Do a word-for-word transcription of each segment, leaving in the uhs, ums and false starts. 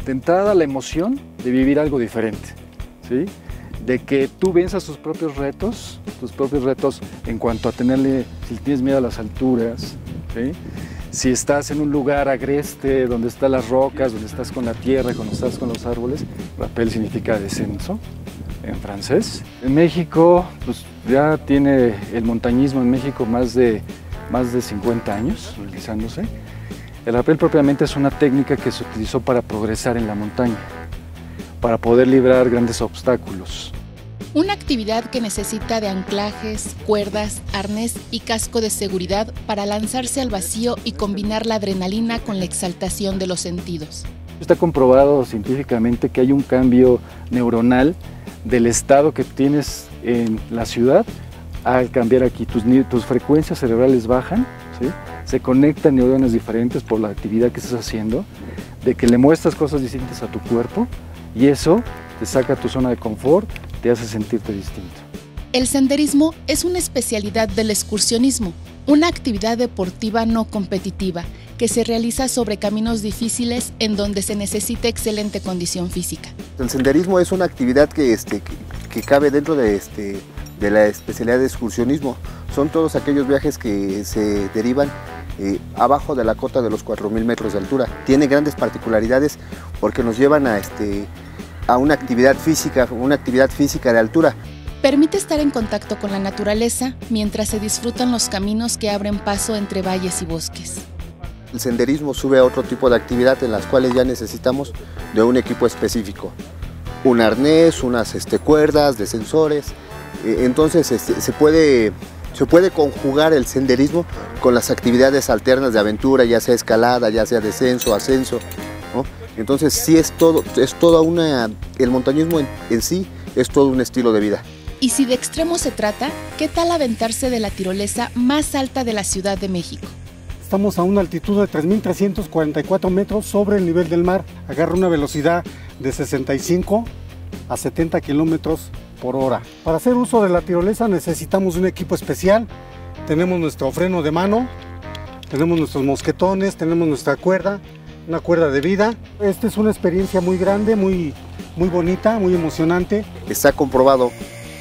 De entrada, la emoción de vivir algo diferente, ¿sí? De que tú venzas tus propios retos, tus propios retos en cuanto a tenerle, si tienes miedo a las alturas, ¿sí? Si estás en un lugar agreste, donde están las rocas, donde estás con la tierra, cuando estás con los árboles, rappel significa descenso en francés. En México, pues ya tiene el montañismo en México más de, más de cincuenta años realizándose. El rappel propiamente es una técnica que se utilizó para progresar en la montaña, para poder librar grandes obstáculos. Una actividad que necesita de anclajes, cuerdas, arnés y casco de seguridad para lanzarse al vacío y combinar la adrenalina con la exaltación de los sentidos. Está comprobado científicamente que hay un cambio neuronal del estado que tienes en la ciudad al cambiar aquí. Tus, tus frecuencias cerebrales bajan, ¿sí? Se conectan neuronas diferentes por la actividad que estás haciendo, de que le muestras cosas distintas a tu cuerpo y eso te saca de tu zona de confort, te hace sentirte distinto. El senderismo es una especialidad del excursionismo, una actividad deportiva no competitiva que se realiza sobre caminos difíciles en donde se necesita excelente condición física. El senderismo es una actividad que, este, que, que cabe dentro de, este, de la especialidad de excursionismo. Son todos aquellos viajes que se derivan eh, abajo de la cota de los cuatro mil metros de altura. Tiene grandes particularidades porque nos llevan a, este, a una actividad física, una actividad física de altura. Permite estar en contacto con la naturaleza mientras se disfrutan los caminos que abren paso entre valles y bosques. El senderismo sube a otro tipo de actividad en las cuales ya necesitamos de un equipo específico. Un arnés, unas este, cuerdas, descensores. Entonces este, se, puede, se puede conjugar el senderismo con las actividades alternas de aventura, ya sea escalada, ya sea descenso, ascenso, ¿no? Entonces sí es todo, es toda una, el montañismo en, en sí es todo un estilo de vida. Y si de extremo se trata, ¿qué tal aventarse de la tirolesa más alta de la Ciudad de México? Estamos a una altitud de tres mil trescientos cuarenta y cuatro metros sobre el nivel del mar. Agarra una velocidad de sesenta y cinco a setenta kilómetros por hora. Para hacer uso de la tirolesa necesitamos un equipo especial. Tenemos nuestro freno de mano, tenemos nuestros mosquetones, tenemos nuestra cuerda, una cuerda de vida. Esta es una experiencia muy grande, muy, muy bonita, muy emocionante. Está comprobado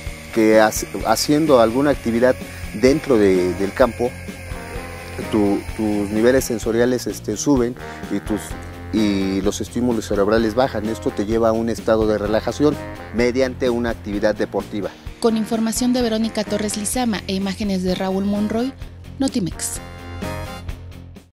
que haciendo alguna actividad dentro de, del campo, Tu, tus niveles sensoriales este, suben y, tus, y los estímulos cerebrales bajan. Esto te lleva a un estado de relajación mediante una actividad deportiva. Con información de Verónica Torres Lizama e imágenes de Raúl Monroy, Notimex.